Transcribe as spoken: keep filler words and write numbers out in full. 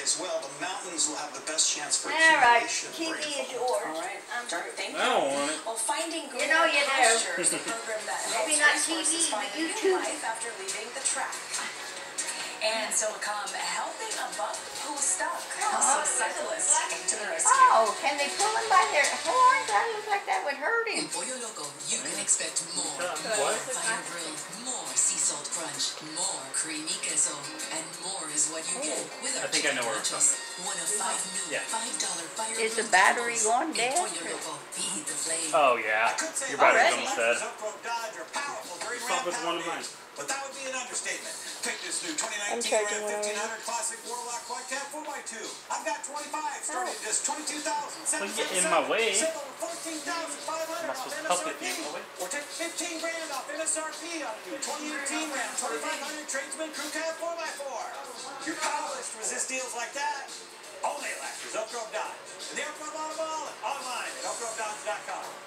as well, the mountains will have the best chance for All right, accumulation. T V is yours. All right, um, thank you. I don't want it. Well, finding You know you do. pasture is a program that Maybe helps not T V, racehorses but find a new YouTube. life after leaving the track. And so come helping a buck who was stuck. Uh-huh. So cyclists came to the rescue. Oh, can they pull him by their horns? That looks like that would hurt him. In Pollo Loco, you can expect more. What? More fire grill, more sea salt crunch, more creamy queso, and more is what you get with our I think I know where it's nachos. One of five new Yeah. five dollar fire Is the grill battery combos. going In dead? Pollo Loco, feed the flame. Oh yeah, your battery's almost dead. Fuck with one of mine. But that would be an understatement. Take this new twenty I'm nineteen charging Ram one fifteen hundred Classic Warlock Quad Cab four by two. I've got twenty-five starting at just twenty-two thousand seven hundred Don't get in my way. Save over fourteen thousand five hundred Am I off supposed to M help S R get P. you in my way? Or take fifteen grand off M S R P on a new twenty eighteen Ram twenty-five hundred Tradesman Crew Cab four by four. Your powerless resist deals like that only at Lactors Elk Grove Dodge. And the Elk Grove Automall and online at elk grove dodge dot com.